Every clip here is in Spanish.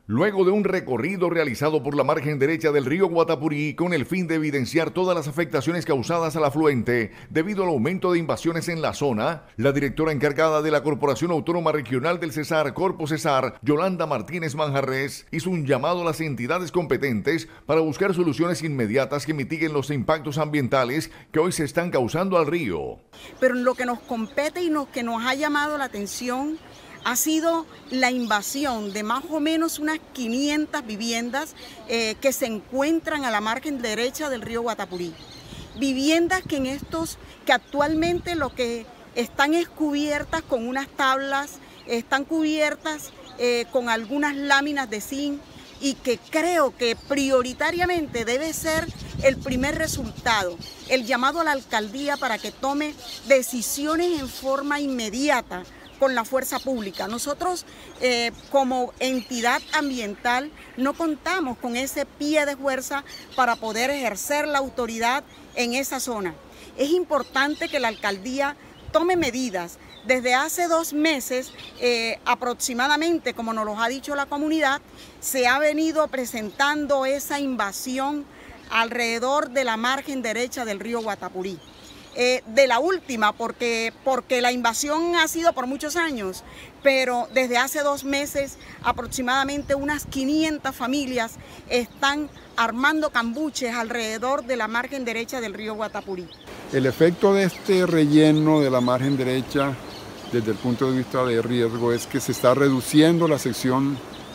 Luego de un recorrido realizado por la margen derecha del río Guatapurí con el fin de evidenciar todas las afectaciones causadas al afluente debido al aumento de invasiones en la zona, la directora encargada de la Corporación Autónoma Regional del Cesar, Corpo Cesar, Yolanda Martínez Manjarres, hizo un llamado a las entidades competentes para buscar soluciones inmediatas que mitiguen los impactos ambientales que hoy se están causando al río. Pero lo que nos compete y que nos ha llamado la atención ha sido la invasión de más o menos unas 500 viviendas que se encuentran a la margen derecha del río Guatapurí. Viviendas que actualmente lo que están es cubiertas con unas tablas, están cubiertas con algunas láminas de zinc, y que creo que prioritariamente debe ser el primer resultado, el llamado a la alcaldía para que tome decisiones en forma inmediata con la fuerza pública. Nosotros como entidad ambiental no contamos con ese pie de fuerza para poder ejercer la autoridad en esa zona. Es importante que la alcaldía tome medidas. Desde hace 2 meses aproximadamente, como nos lo ha dicho la comunidad, se ha venido presentando esa invasión alrededor de la margen derecha del río Guatapurí. De la última, porque la invasión ha sido por muchos años, pero desde hace 2 meses aproximadamente unas 500 familias están armando cambuches alrededor de la margen derecha del río Guatapurí. El efecto de este relleno de la margen derecha desde el punto de vista de riesgo es que se está reduciendo la sección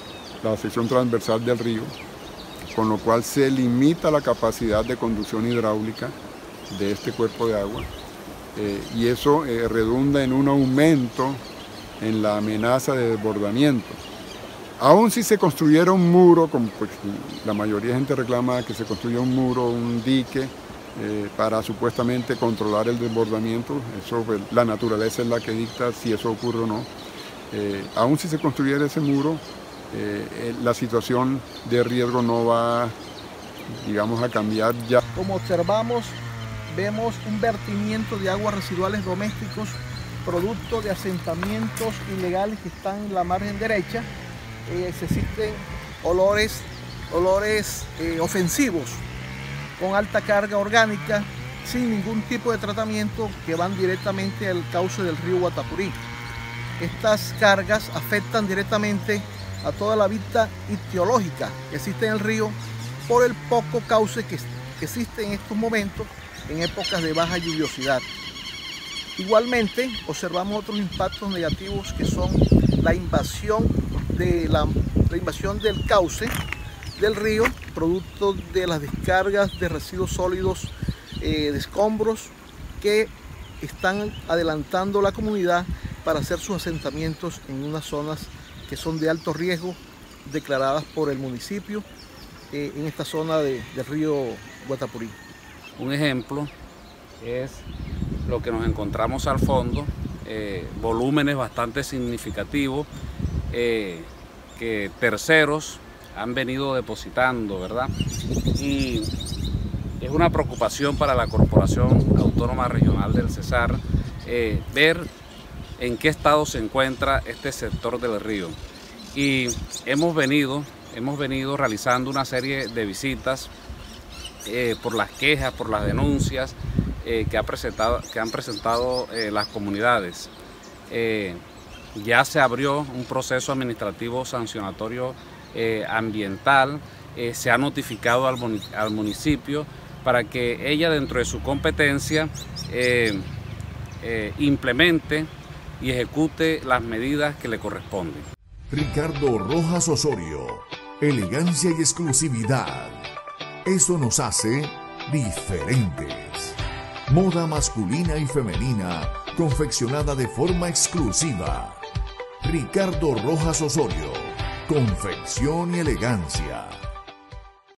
transversal del río, con lo cual se limita la capacidad de conducción hidráulica de este cuerpo de agua y eso redunda en un aumento en la amenaza de desbordamiento. Aún si se construyera un muro, como pues, la mayoría de gente reclama que se construya un muro, un dique, para supuestamente controlar el desbordamiento, eso pues, la naturaleza es la que dicta si eso ocurre o no. Aún si se construyera ese muro, la situación de riesgo no va, digamos, a cambiar ya. Como observamos, vemos un vertimiento de aguas residuales domésticos producto de asentamientos ilegales que están en la margen derecha. Se existen olores ofensivos con alta carga orgánica sin ningún tipo de tratamiento que van directamente al cauce del río Guatapurí. Estas cargas afectan directamente a toda la vida ictiológica que existe en el río por el poco cauce que existe en estos momentos en épocas de baja lluviosidad. Igualmente observamos otros impactos negativos que son la invasión del cauce del río, producto de las descargas de residuos sólidos de escombros que están adelantando la comunidad para hacer sus asentamientos en unas zonas que son de alto riesgo declaradas por el municipio en esta zona del río Guatapurí. Un ejemplo es lo que nos encontramos al fondo, volúmenes bastante significativos que terceros han venido depositando, ¿verdad? Y es una preocupación para la Corporación Autónoma Regional del Cesar ver en qué estado se encuentra este sector del río. Y hemos venido realizando una serie de visitas por las quejas, por las denuncias que han presentado las comunidades. Ya se abrió un proceso administrativo sancionatorio ambiental, se ha notificado al municipio para que ella, dentro de su competencia, implemente y ejecute las medidas que le corresponden. Ricardo Rojas Osorio, elegancia y exclusividad. Eso nos hace diferentes. Moda masculina y femenina, confeccionada de forma exclusiva. Ricardo Rojas Osorio, confección y elegancia.